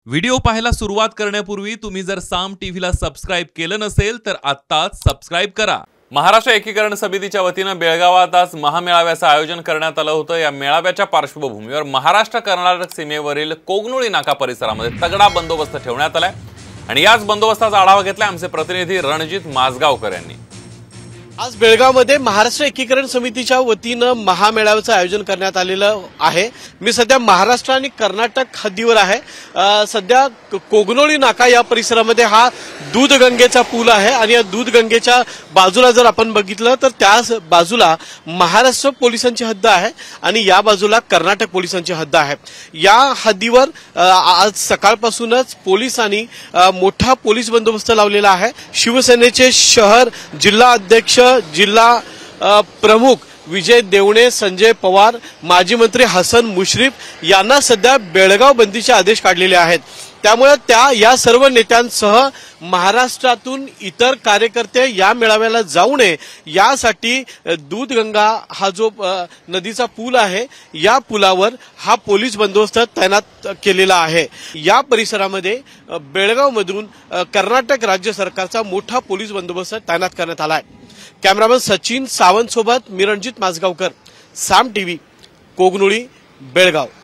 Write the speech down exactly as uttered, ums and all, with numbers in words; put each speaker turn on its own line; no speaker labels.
Video पाहायला सुरुवात करण्यापूर्वी तुम्ही जर साम टीव्हीला सबस्क्राइब केलं नसेल तर आत्ताच सबस्क्राइब करा। महाराष्ट्र एकीकरण समितीच्या वतीने बेळगावात आज महामेळाव्याचं आयोजन करण्यात आलं होतं। या मेळाव्याच्या पार्श्वभूमीवर महाराष्ट्र कर्नाटक सीमेवरील कोगनोळी नाका परिसरामध्ये तगडा बंदोबस्त ठेवण्यात आलाय आणि याच बंदोबस्ताचा आढावा घेतलाय आमचे प्रतिनिधी रणजित माजगावकर यांनी।
आज बेळगावमध्ये महाराष्ट्र एकीकरण समितीच्या वतीने महामेळाव्याचं आयोजन करण्यात आलेलं आहे। मी सध्या महाराष्ट्र आणि कर्नाटक हद्दीवर आहे। सध्या कोगनोळी नाका या परिसरामध्ये हा दूधगंगेचा पूल आहे आणि या दूधगंगेच्या बाजूला जर आपण बघितलं तर त्याच बाजूला महाराष्ट्र पोलिसांची हद्द आहे आणि या बाजूला कर्नाटक पोलिसांची हद्द आहे। या हद्दीवर आज सकाळपासूनच पोलिसांनी मोठा पोलीस बंदोबस्त लावलेला आहे। शिवसेनेचे शहर जिल्हा अध्यक्ष जिल्हा प्रमुख विजय देवणे, संजय पवार, माजी मंत्री हसन मुश्रीफ यांना सध्या बेळगाव बंदीचे आदेश काढलेले आहेत। त्यामुळे त्या या सर्व नेत्यांसह महाराष्ट्रातून इतर कार्यकर्ते या मेळाव्याला जाऊ नये यासाठी दूधगंगा हा जो नदीचा पूल आहे या पुलावर हा पोलीस बंदोबस्त तैनात केलेला आहे। या परिसरामध्ये बेळगावमधून कर्नाटक राज्य सरकारचा मोठा पोलीस बंदोबस्त तैनात करण्यात आला आहे। कॅमेरामन सचिन सावंत सोबत मी रणजित माजगावकर, साम टीव्ही, कोगनोळी, बेळगाव।